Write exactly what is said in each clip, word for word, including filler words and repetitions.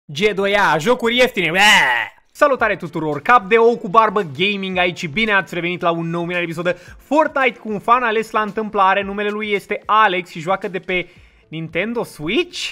G doi A, jocuri ieftine. Baa! Salutare tuturor, Cap de ou cu barbă gaming aici și bine ați revenit la un nou mini episod de Fortnite cu un fan ales la întâmplare. Numele lui este Alex și joacă de pe Nintendo Switch?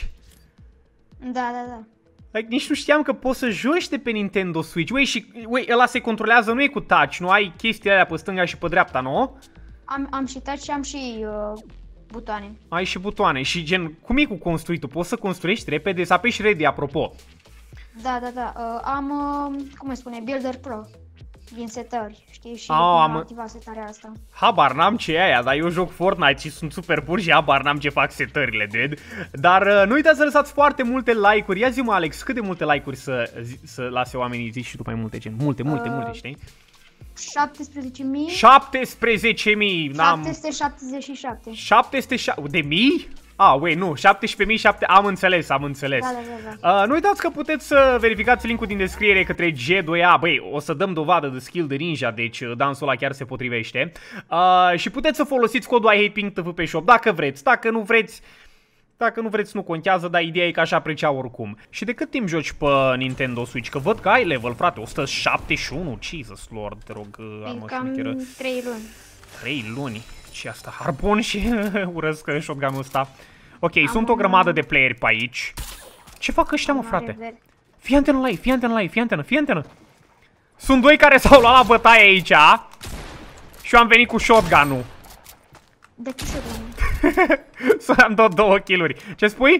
Da, da, da. Like, nici nu știam că poți să joci de pe Nintendo Switch. Ui, și ui, ăla se controlează, nu e cu touch, nu ai chestiile alea pe stânga și pe dreapta, nu? Am, am și touch și am și uh, butoane. Ai și butoane și gen, cum e cu construitul? Poți să construiești repede, să apeși ready, apropo. Da, da, da. Uh, am, uh, cum îi spune, Builder Pro din setări, știi? Și Oh, am am activat setarea asta. Habar n-am ce e aia, dar eu joc Fortnite și sunt super bun și habar n-am ce fac setările, dude. Dar uh, nu uitați să lăsați foarte multe like-uri. Ia zi-mă, Alex, cât de multe like-uri să, să lase oamenii, zici și tu mai multe, gen, multe, multe, uh, multe, știi? șaptesprezece mii. șaptesprezece mii, șapte sute șaptezeci și șapte. șapte sute de mii? Ah, wait, nu, șaptesprezece mii șapte sute, am înțeles, am înțeles. Da, da, da, da. Uh, nu uitați că puteți să verificați linkul din descriere către G doi A. Băi, o să dăm dovadă de skill de ninja, deci dansul ăla chiar se potrivește. Uh, și puteți să folosiți codul iHatePinkTV pe shop dacă vreți, dacă nu vreți, dacă nu vreți nu contează, dar ideea e că aș aprecia oricum. Și de cât timp joci pe Nintendo Switch? Că văd că ai level, frate, o sută șaptezeci și unu, Jesus Lord, te rog, armă șmecheră. Cam trei luni. trei luni? Ce asta? Harpun și urăsc shotgun-ul ăsta. Ok, am sunt o grămadă de playeri pe aici. Ce fac ăștia, mă, frate? Fii antenă la ei, fii antenă la ei, fii antenă, fii antenă. Sunt doi care s-au luat la bătaie aici. Și eu am venit cu shotgun-ul. De ce shotgun? Să-mi dau două kill-uri. Ce spui?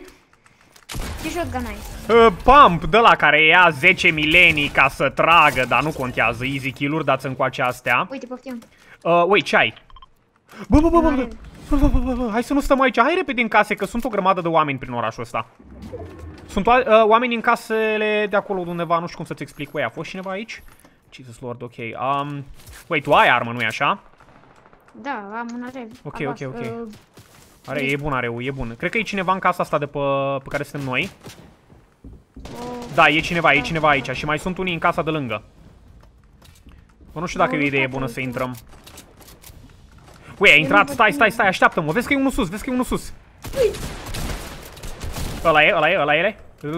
Ce shotgun ai? Uh, pump, de la care ia zece milenii ca să tragă, dar nu contează. Easy kill-uri, dați încoace astea. Uite, poftim. Uh, wait, ce ai? Bă, bă, bă, bă, bă. Bă, bă, bă, bă, hai să nu stăm aici, hai repede în case, că sunt o grămadă de oameni prin orașul ăsta. Sunt uh, oameni în casele de acolo undeva, nu știu cum să-ți explic. Ui, a fost cineva aici? Jesus Lord, ok. Um, wait, tu ai armă, nu-i așa? Da, am un are. Ok, Abas, ok, ok. Uh, Are, e bun areu, e bun. Cred că e cineva în casa asta de pe, pe care suntem noi. uh, Da, e cineva, e cineva aici și mai sunt unii în casa de lângă. Bă, nu știu dacă e o idee bună să intrăm. Ui, a intrat, stai, stai, stai, așteaptă-mă, vezi că e unul sus, vezi că e unul sus. Ăla e, ăla e, ăla e.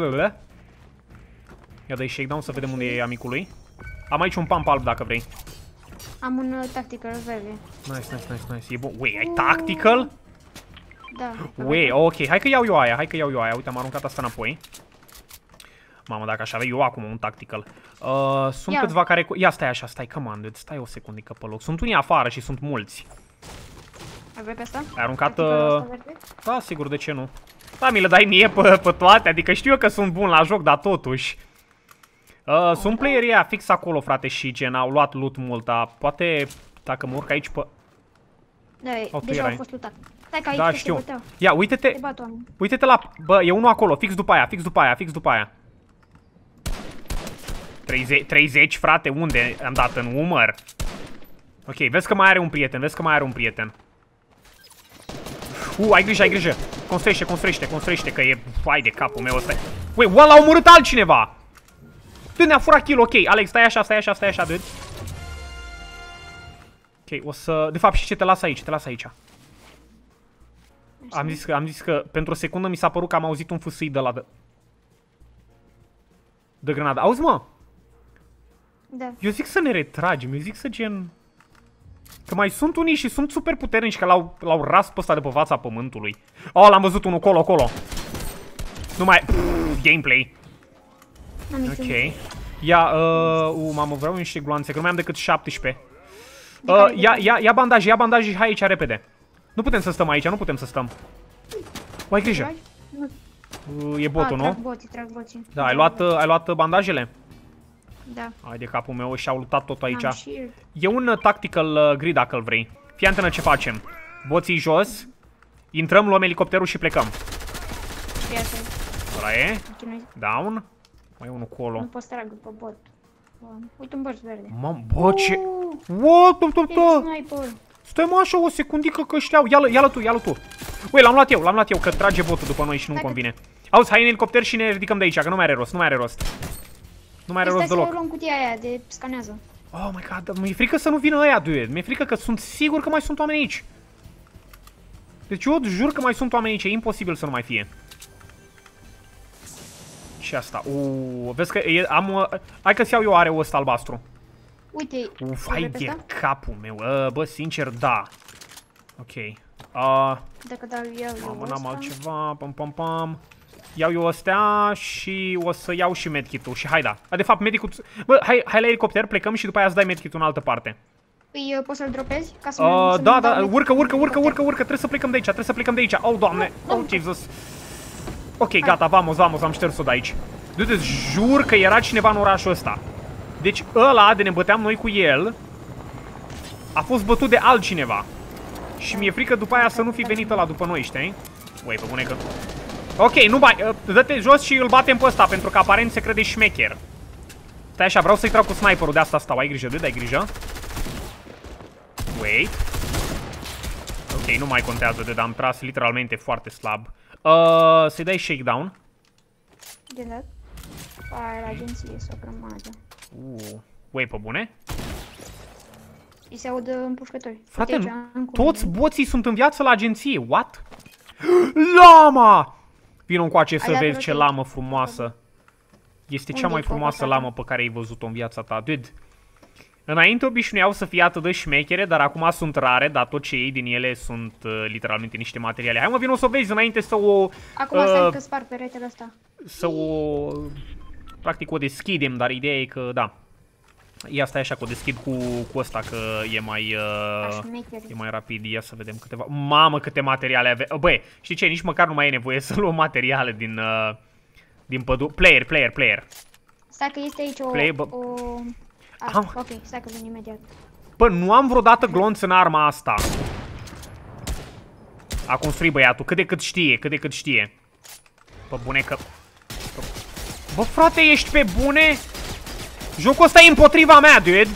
Ia dă-i shakedown să vedem unde e amicul lui. Am aici un pump alb dacă vrei. am un uh, tactical verde. Nice, nice, nice, nice, e bun. Ui, ai tactical? Da. Ui, ok, hai că iau eu aia, hai că iau eu aia. Uite, am aruncat asta înapoi. Mamă, dacă aș avea eu acum un tactical. Uh, sunt Ia. câțiva care... Ia, stai așa, stai, come on, dude, stai o secundică pe loc. Sunt unii afară și sunt mulți. Ai pe asta? Ai aruncat... Tacticalul Uh... ăsta verde? Da, sigur, de ce nu? Da, mi le dai mie pe, pe toate, adică știu eu că sunt bun la joc, dar totuși. Uh, sunt playerii aia fix acolo, frate, și gen, au luat loot mult, dar poate dacă mă urc aici pe... Da, Oh, tu deja erai. au fost lutat. Stai că aici Da, se știu. băteau. Ia, uite-te, Se bat oameni. uite-te la... Bă, e unul acolo, fix după aia, fix după aia, fix după aia. treizeci, treizeci, frate, unde am dat în umăr? Ok, vezi că mai are un prieten, vezi că mai are un prieten. Uh, ai grijă, ai grijă. Construiește, construiește, construiește, că e... Hai de capul meu ăsta. Ui, ăla a omorât altcineva! Dude, ne-a furat kill, ok. Alex, stai așa, stai așa, stai așa, dude. Ok, o să... De fapt, și ce, te las aici, te las aici. Am zis că, am zis că pentru o secundă mi s-a părut că am auzit un fâsâi de la de... De grenadă. Auzi, mă? Da. Eu zic să ne retragem, eu zic să gen... Că mai sunt unii și sunt super puternici, că l-au ras pe ăsta de pe fața pământului. Oh, l-am văzut unul, colo, colo. Nu mai... Pff, gameplay. Ok. Ia, uh, uh, mamă, vreau niște gloanțe, că nu mai am decât șaptesprezece. Uh, ia, ia, ia bandaje, ia bandaje și hai aici repede. Nu putem să stăm aici, nu putem să stăm. O, ai grijă. Uh, e botul, ah, nu? trag boții, trag boții. Da, ai luat, uh, ai luat bandajele? Da. Hai de capul meu, și-au luptat tot aici. Am shield. E un uh, tactical uh, grid dacă îl vrei. Fii antenă ce facem. Boții jos. Intrăm, luăm elicopterul și plecăm. Ăla e. Down. Mai e unul colo. Nu pot să trag pe bot. Uite un bot verde. Mamă, bă, ce... What? Tot, tot, tot. Sniper. Stai mă așa o secundică că știau. Ia-l, ia-l tu, ia-l tu. Ui, l-am luat eu, l-am luat eu, că trage botul după noi și nu-mi convine. Auzi, hai în elicopter și ne ridicăm de aici, că nu mai are rost, nu mai are rost. Nu mai are rost deloc. Stai să luăm cutia aia de scanează. Oh my god, mi-e frică să nu vină ăia, dude. Mi-e frică că sunt sigur că mai sunt oameni aici. Deci eu jur că mai sunt oameni aici, e imposibil să nu mai fie. Și asta. Uuu, vezi că e, am... Uh, hai că-ți iau eu areul ăsta albastru. Uite, uf, hai de capul meu. Uh, bă, sincer, da. Ok. Uh, Dacă dau eu, eu am n-am altceva. Pam, pam, pam. Iau eu astea și o să iau și medkit-ul. Și hai da. A, de fapt, medicul... Bă, hai, hai la elicopter, plecăm și după aia îți dai medkit-ul în altă parte. Păi, poți să-l dropezi? Ca să Uh, să da, da, urcă, urcă, urcă, urcă, urcă. Trebuie să plecăm de aici, trebuie să plecăm de aici. Oh, doamne. Oh, Jesus. Ok, gata, vamos, vamos, am șters-o de aici. Du-te, jur că era cineva în orașul ăsta. Deci ăla, de ne băteam noi cu el, a fost bătut de altcineva. Și mi-e frică după aia să nu fi venit ăla după noi, știi? Ui, pe bune că... Ok, nu mai... Uh, dă-te jos și îl batem pe ăsta, pentru că aparent se crede șmecher. Stai așa, vreau să-i trag cu sniperul, de asta stau. Ai grijă, de, ai grijă. Wait. Ok, nu mai contează de, dar am tras literalmente foarte slab. Uh, să-i dai shakedown. De dat? Aia la agenție, s-o grămadă. Uh, wait, pe bune? Îi se audă împușcători. Frate, toți boții sunt în viață la agenție, what? Lama! Vino încoace să vezi ce lamă frumoasă. Este cea mai frumoasă lamă pe care ai văzut-o în viața ta, dude. Înainte obișnuiau să fie atât de șmechere, dar acum sunt rare, dar tot ce iei din ele sunt uh, literalmente niște materiale. Hai mă, vino să o vezi înainte să o... Acum uh, stai că spar peretele ăsta. Să o... Practic o deschidem, dar ideea e că, da. Ia stai așa că o deschid cu, cu ăsta, că e mai... Uh, e mai rapid. Ia să vedem câteva... Mamă, câte materiale avem. Băi, știi ce? Nici măcar nu mai e nevoie să luăm materiale din... Uh, din pădure. Player, player, player. Stai că este aici o... Play, bă... o... Ah, am... ok, stai că vin imediat. Bă, nu am vreodată glonț în arma asta. A construit băiatul, cât de cât știe, cât de cât știe. Bă, bune că... Bă, frate, ești pe bune? Jocul ăsta e împotriva mea, dude.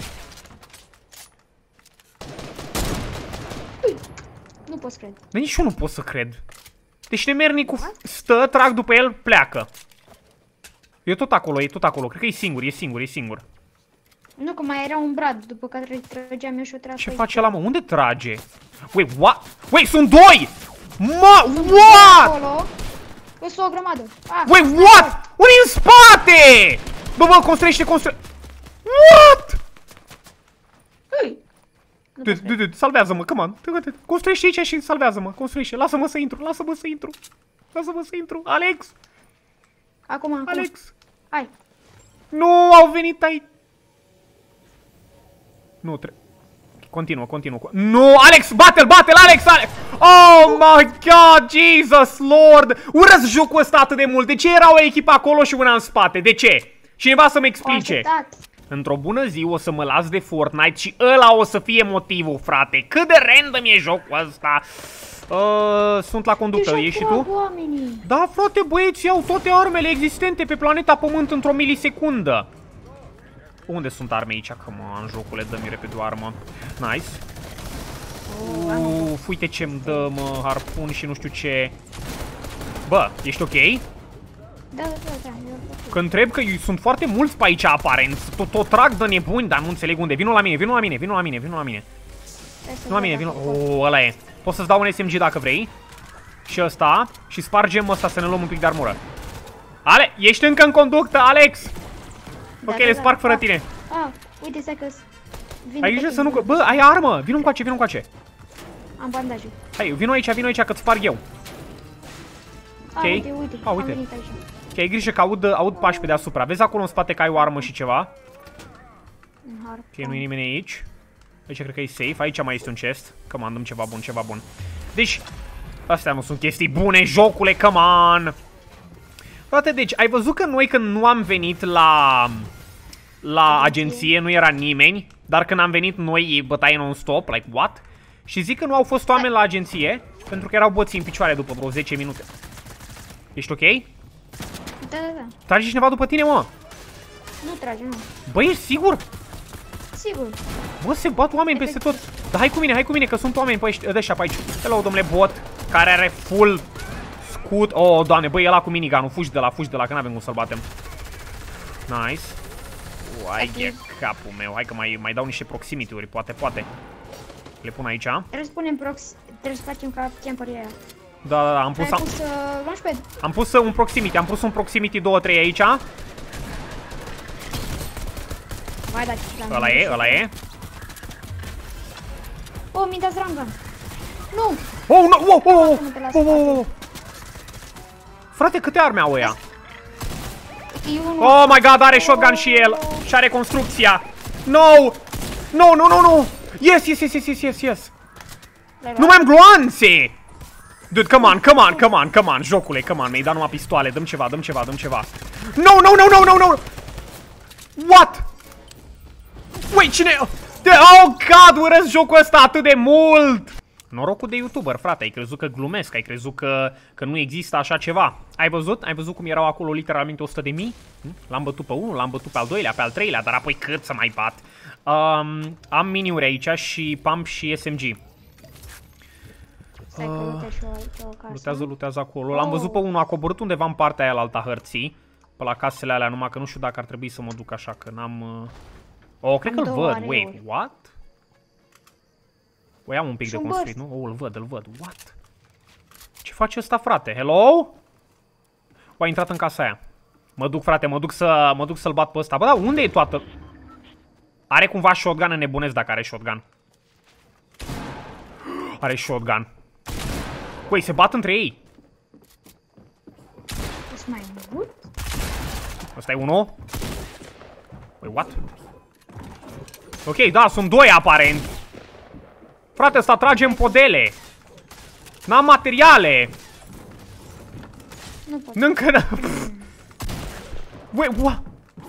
Nu pot să cred. Dar nici eu nu pot să cred. Deci nemernicul stă, trag după el, pleacă. E tot acolo, e tot acolo. Cred că e singur, e singur, e singur. Nu, că mai era un brad, după care trăgeam eu și o trag. Ce face la mă? Unde trage? Wait, what? Wait, sunt doi! Ma, what? Bă, sunt o grămadă. Ah, wait, what? Unde în spate? Bă, bă, construiește, construiește. What? Du, du, salvează-mă, come on. Construiește aici și salvează-mă, construiește. Lasă-mă să intru, lasă-mă să intru. Lasă-mă să intru. Alex! Acum, acum. Alex! Hai. Nu, au venit aici. Nu, trebuie. Continuă, continuă. Nu, Alex, bate-l, bate-l, Alex, Alex! Oh my God, Jesus Lord! Urăsc jocul ăsta atât de mult. De ce era o echipă acolo și una în spate? De ce? Cineva să-mi explice. Într-o bună zi o să mă las de Fortnite și ăla o să fie motivul, frate. Cât de random e jocul ăsta. Uh, sunt la conductă, ești și tu? Oamenii. Da, frate, băieți, iau toate armele existente pe planeta Pământ într-o milisecundă. Unde sunt arme aici? Că mă, în jocule, dă-mi repede o armă. Nice. Uff, uite ce-mi dă, mă, harpun și nu știu ce. Bă, ești ok? Da, da, da, da. Că întreb că sunt foarte mulți pe aici aparent. Tot, tot trag de nebuni, dar nu înțeleg unde. Vino la mine, vino la mine, vino la mine, vino la mine. Vino la mine, vino. Oh, ăla e. Poți să-ți dau un S M G dacă vrei. Și ăsta. Și spargem ăsta să ne luăm un pic de armură. Ale, ești încă în conductă, Alex! Ok, le sparg fără tine. Ah, uite, stai că... Ai grijă să nu... Bă, ai armă! Vino încoace, vino încoace. Am bandaje. Hai, vino aici, vino aici, că-ți sparg eu. Ok. Ah, uite, uite, ah, uite. Ok, ai grijă că aud, aud pași pe deasupra. Vezi acolo în spate că ai o armă și ceva? Ok, nu e nimeni aici. Aici cred că e safe. Aici mai este un chest. Come on, dăm ceva bun, ceva bun. Deci, astea nu sunt chestii bune, jocule, come on! Frate, deci, ai văzut că noi când nu am venit la... La agenție nu era nimeni, dar când am venit noi e bătaie non-stop, like what? Și zic că nu au fost oameni la agenție, pentru că erau boții în picioare după vreo zece minute. Ești ok? Da, da, da. Trage cineva după tine, mă? Nu trage, nu. Băi, ești sigur? Sigur. Bă, se bat oameni peste tot. Dar hai cu mine, hai cu mine, că sunt oameni pe aici, de așa pe aici. Hello, domnule bot, care are full scut. Oh, doamne, băi, ăla cu minigun-ul, fugi de la, fugi de la, că n-avem cum să-l batem. Nice. Uai, e capul meu. Hai că mai, mai dau niște proximity-uri, poate, poate. Le pun aici. Trebuie să punem prox... Trebuie să facem ca camperii aia. Da, da, da, am pus... Ai pus uh, launchpad? Am pus un proximity, am pus un proximity doi trei aici. Vai, da, ăla e, ăla e. Oh, mi-a dat rangan. Nu! Oh, no! Wow, wow, wow, wow, wow. Frate, câte arme au ăia? Oh my god, are shotgun și el. Și are construcția. No! No, no, no, no! Yes, yes, yes, yes, yes, yes, yes. Nu mai am gloanțe! Dude, come on, come on, come on, come on, jocule, come on, mi-ai dat numai pistoale, dăm ceva, dăm ceva, dăm ceva. No, no, no, no, no, no! What? Wait, cine... Oh, god, urăsc jocul ăsta atât de mult! Norocul de YouTuber, frate, ai crezut că glumesc, ai crezut că, că nu există așa ceva. Ai văzut? Ai văzut cum erau acolo literalmente o sută de mii? L-am bătut pe unul, l-am bătut pe al doilea, pe al treilea, dar apoi cât să mai bat? Um, am miniuri aici și pump și S M G. Stai că lutez și eu aici o casă. Lutează, lutează acolo. L-am văzut pe unul, a coborât undeva în partea aia la alta hărții. Pe la casele alea, numai că nu știu dacă ar trebui să mă duc așa, că n-am... Uh... Oh, cred că-l văd. Wait, what? O am un pic de construit, nu? Oh, îl văd, îl văd. What? Ce face ăsta, frate? Hello? O, a intrat în casa aia. Mă duc, frate, mă duc să mă duc să-l bat pe ăsta. Bă, da, unde e toată? Are cumva shotgun, nebunesc dacă are shotgun. Are shotgun. Ui, se bat între ei. Mai mult? Ăsta e unul. Ui, what? Ok, da, sunt doi aparent. Frate, ăsta trage în podele. N-am materiale. Nu pot. Încă n-am... Wait, what?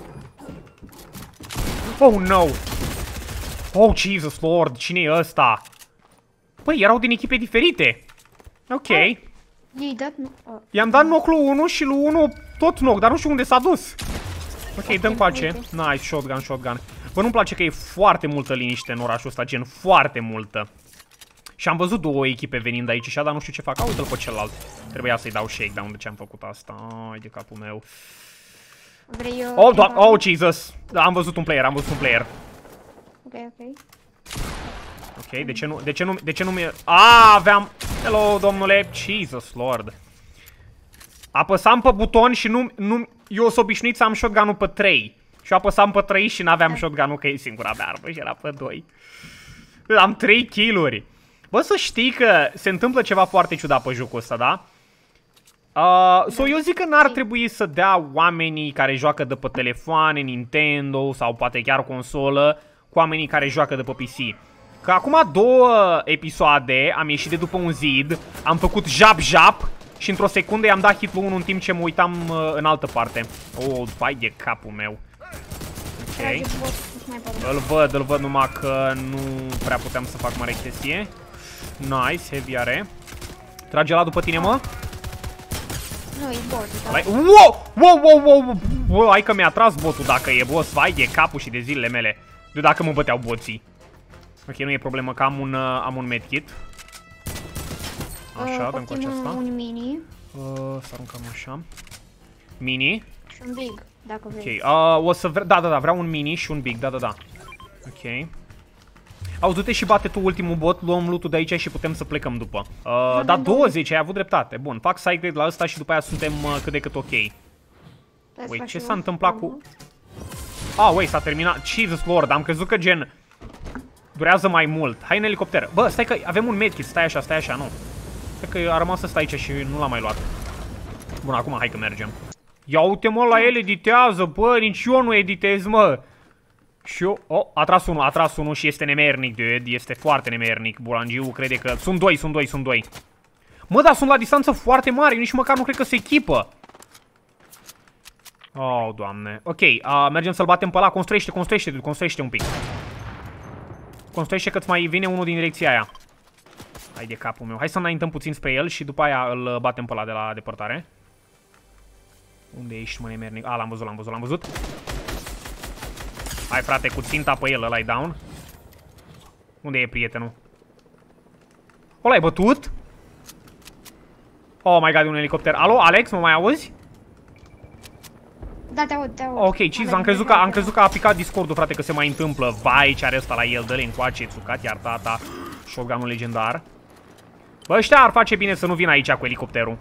Oh, no. Oh, Jesus Lord, cine e ăsta? Păi, erau din echipe diferite. Ok. I-ai dat... Uh. I-am dat knock lui unu și lui unu tot knock, dar nu știu unde s-a dus. Ok, okay, dăm coace. Nice, shotgun, shotgun. Bă, nu-mi place că e foarte multă liniște în orașul ăsta, gen foarte multă. Și am văzut două echipe venind aici și dar nu știu ce fac. Uite-l pe celălalt. Trebuia să-i dau shakedown de ce am făcut asta. Ai de capul meu. Vrei eu... Oh, doamne, oh, Jesus. Da, am văzut un player, am văzut un player. Ok, ok. Ok, de ce nu, de ce nu, de ce nu mi... Ah, aveam... Hello, domnule. Jesus Lord. Apăsam pe buton și nu... nu eu sunt obișnuit să am shotgun-ul pe trei. Și apăsam pe trei și n-aveam shotgun-ul, că e singura mea armă și era pe doi. Am trei kill-uri. Bă, să știi că se întâmplă ceva foarte ciudat pe jocul ăsta, da? Uh, so eu zic că n-ar trebui să dea oamenii care joacă de pe telefoane, Nintendo sau poate chiar consolă, cu oamenii care joacă de pe P C. Că acum două episoade am ieșit de după un zid, am făcut jap-jap și într-o secundă i-am dat hit lui unul în timp ce mă uitam uh, în altă parte. Oh, vai de capul meu. Ok. Îl văd, îl văd, numai că nu prea puteam să fac mare chestie. Nice, heavy are. Trage la după tine, mă? Nu, e bot. Wow! Wow, wow, wow, wow! Hai că mi-a tras botul dacă e boss. Vai de capul și de zilele mele. De dacă mă băteau boții. Ok, nu e problemă că am un, uh, am un medkit. Așa, uh, dăm cu acesta. un mini. Uh, să aruncăm așa. Mini. Și un big, dacă vrei. Ok, uh, o să vre... Da, da, da, vreau un mini și un big, da, da, da. Ok. Auzi, du-te și bate tu ultimul bot, luăm loot-ul de aici și putem să plecăm după. Uh, da, douăzeci, ai avut dreptate. Bun, fac side la ăsta și după aia suntem uh, cât de cât ok. Ui, ce s-a întâmplat cu... Ah, ui, s-a terminat. Jesus Lord, am crezut că gen... Durează mai mult. Hai în elicopter. Bă, stai că avem un medkit, stai așa, stai așa, nu. Cred că a rămas ăsta aici și nu l-am mai luat. Bun, acum hai că mergem. Ia uite mă, la el editează, bă, nici eu nu editez, mă. Și eu... Oh, a tras unul, a tras unul și este nemernic, dude. Este foarte nemernic. Bulangiu crede că... Sunt doi, sunt doi, sunt doi. Mă, dar sunt la distanță foarte mare. Nici măcar nu cred că se echipă. Oh, doamne. Ok, uh, mergem să-l batem pe ăla. Construiește, construiește, dude, construiește un pic. Construiește că-ți mai vine unul din direcția aia. Hai de capul meu. Hai să înaintăm puțin spre el și după aia îl batem pe ăla de la depărtare. Unde ești, mă, nemernic? A, l-am văzut, l-am văzut, l-am văzut. Hai, frate, cu ținta pe el, ăla-i down. Unde e prietenul? O, l-ai bătut? Oh my god, e un elicopter. Alo, Alex, mă mai auzi? Da, te aud, te aud. Ok, cheese, am crezut că, am crezut că a picat Discord-ul, frate, că se mai întâmplă. Vai, ce are ăsta la el, dă-le încoace, țucat, iar tata. Shotgun-ul legendar. Bă, ăștia ar face bine să nu vină aici cu elicopterul.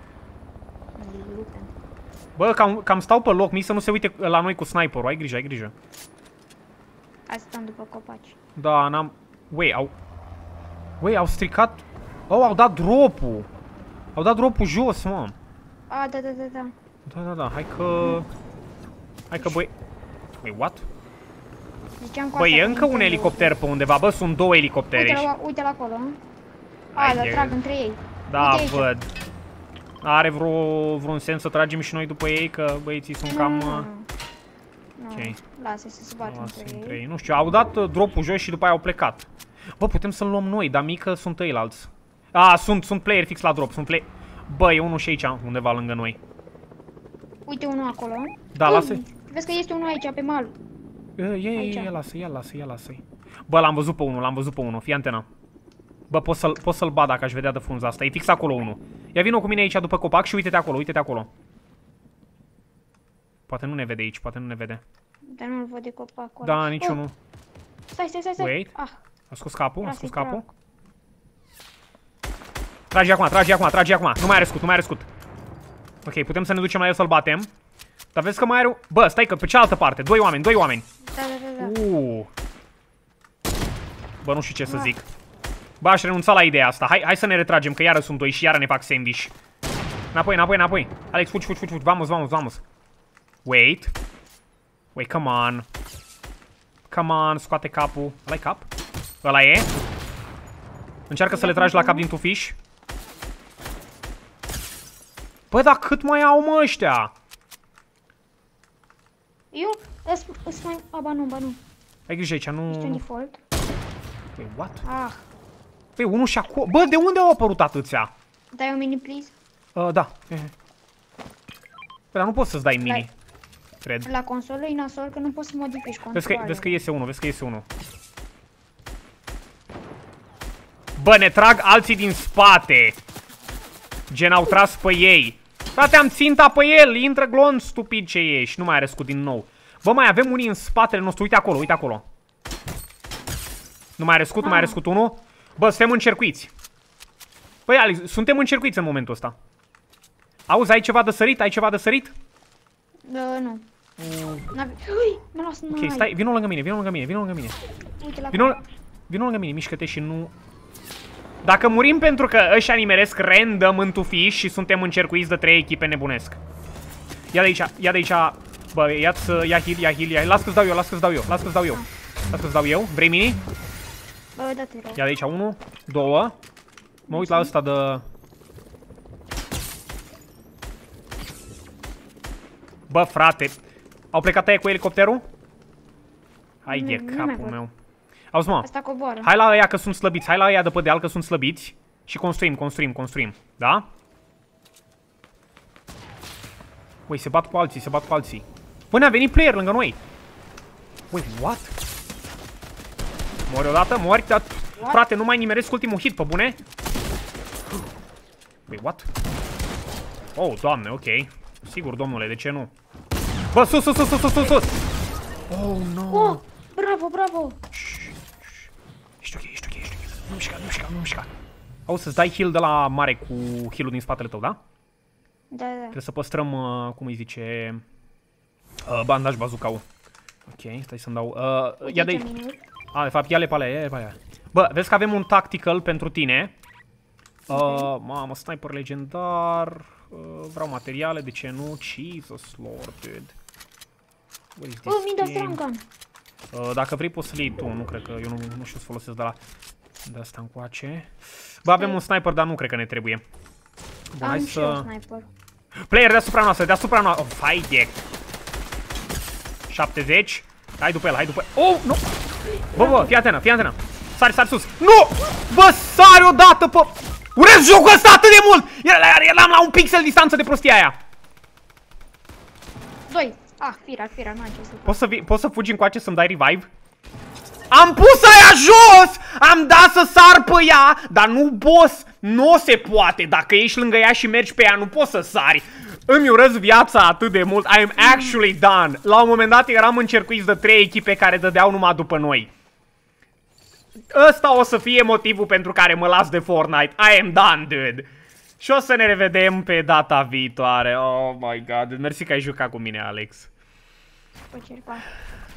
Bă, cam, cam stau pe loc, mi să nu se uite la noi cu sniperul. Ai grijă, ai grijă. Hai să stăm după copaci. Da, n-am... Ui, au... Ui, au stricat... Oh, au dat drop-ul. Au dat drop-ul jos, mă. A, da, da, da, da. Da, da, da, hai că... Hai că, băi... Ui, what? Băi, e încă un elicopter pe undeva, bă, sunt două elicoptere. Uite la, uite la acolo. A, le trag între ei. Da, văd. Are vreo, vreun sens să tragem și noi după ei, că băieții sunt nu, cam... Nu, nu. Ok. Lasă să se bată între, între ei. ei. Nu știu, au dat uh, drop-ul jos și după aia au plecat. Bă, putem să-l luăm noi, dar mică sunt ăilalți. A, sunt, sunt player fix la drop, sunt play... Bă, e unul și aici, undeva lângă noi. Uite unul acolo. Da, lasă. Vezi că este unul aici, pe mal. Ia, ia, ia, lasă, ia, lasă, ia, lasă-i. Bă, l-am văzut pe unul, l-am văzut pe unul, fii antena. Bă, pot să-l pot să-l bat dacă aș vedea de frunza asta, e fix acolo unul. Ia vină cu mine aici după copac și uite-te acolo, uite-te acolo. Poate nu ne vede aici, poate nu ne vede. Dar nu-l văd de copacul. Da, niciunul. Oh. Stai, stai, stai, stai. Wait. Ah. A scos capul, a scos Trag. capul. Trage acum, trage acum, trage acum. Nu mai are scut, nu mai are scut. Ok, putem să ne ducem la el să-l batem. Dar vezi că mai are... Bă, stai că pe cealaltă parte, doi oameni, doi oameni. Da, da, da, da. Uh. Bă, nu știu ce să zic. Bă, aș renunța la ideea asta. Hai, hai să ne retragem, că iară sunt doi și iară ne fac sandwich. Înapoi, înapoi, înapoi. Alex, fugi, fugi, fugi, fugi. Vamos, vamos, vamos. Wait. Wait, come on. Come on, scoate capul. Ăla-i cap? Ăla e? Încearcă să le tragi la cap din tufiș. Bă, dar cât mai au, mă, ăștia? Eu îs mai... A, ba nu, ba nu. Ai grijă aici, nu... Ești un default. Păi, what? Ah. Păi, unul și acolo... Bă, de unde au apărut atâția? Dai un mini, please? Uh, da. Păi, dar nu poți să-ți dai mini. Dai. Cred. La consolă e nasol că nu poți să modifici controlul. Vezi că, vezi că iese unul, vezi că iese unul. Bă, ne trag alții din spate. Gen, au tras pe ei. Frate, am ținta pe el, intră glon, stupid ce ești. Nu mai are scut din nou. Bă, mai avem unii în spatele nostru, uite acolo, uite acolo. Nu mai are scut, ah. nu mai are scut unul. Bă, suntem încercuiți. Băi, Alex, suntem încercuiți în momentul ăsta. Auzi, ai ceva de sărit? Ai ceva de sărit? Da, nu. Mm. Ui, mă las, nu. Ok, stai, vină lângă mine, vină lângă mine, vină lângă mine. Uite la Vină, vină lângă mine, mișcă-te și nu... Dacă murim pentru că ăștia nimeresc random în tufiș și suntem încercuiți de trei echipe, nebunesc. Ia de aici, ia de aici. Bă, ia-ți, ia heal, ia heal, ia heal. Las că-ți dau eu, las că-ți dau eu, las că-ți dau eu. Las că-ți dau eu. Vrei mini? Bă, da-te rog. Ia de aici, unu, două. Mă uit la ăsta de... Bă, frate. Au plecat aia cu elicopterul? Hai de capul meu. Auzi, mă, asta coboară. Hai la ăia că sunt slăbiți, hai la ăia de pe deal că sunt slăbiți. Și construim, construim, construim, da? Ui, se bat cu alții, se bat cu alții. Bă, ne-a venit player lângă noi. Ui, what? Mori odată, mori, dar... Frate, nu mai nimeresc ultimul hit, pe bune? Ui, what? Oh, doamne, ok. Sigur, domnule, de ce nu? Bă, sus, sus, sus, sus, sus, sus! Oh, no! Oh, bravo, bravo! Ești ok, ești ok, ești ok. Nu mișca, nu mișca, nu mișca. Au să-ți dai heal de la mare cu heal-ul din spatele tău, da? Da, da. Trebuie să păstrăm, uh, cum îi zice, uh, bandaj bazucau. Ok, stai să-mi dau... Uh, ia de... A, de fapt, ia-le pe alea, ia-le pe alea. Bă, vezi că avem un tactical pentru tine. Uh, mamă, sniper legendar. Uh, vreau materiale, de ce nu? Jesus Lord, dude. Oh, mi da strong gun. Uh, dacă vrei poți să-l iei tu, nu cred că eu nu, nu știu să folosesc de la... De asta încoace. Bă, avem un sniper, dar nu cred că ne trebuie. Bun, hai să... Sniper. Player deasupra noastră, deasupra noastră. Oh, fai de... șaptezeci. Hai după el, hai după el. Oh, nu! Bă, bă, fii atenă, fii atenă. Sari, sari sus. Nu! Bă, sari odată pe... Urez jocul ăsta atât de mult! Eram la un pixel distanță de prostia aia. Doi. Ah, fira, fira, n-am ce să fac. Poți să, poți să fugi încoace să-mi dai revive? Am pus aia jos! Am dat să sar pe ea, dar nu, boss, nu se poate. Dacă ești lângă ea și mergi pe ea, nu poți să sari. Îmi urăz viața atât de mult. I am actually done. La un moment dat eram încercuiți de trei echipe care dădeau numai după noi. ăsta o să fie motivul pentru care mă las de Fortnite. I am done, dude. Și o să ne revedem pe data viitoare. Oh my god, mersi că ai jucat cu mine, Alex. Plăcere, pa.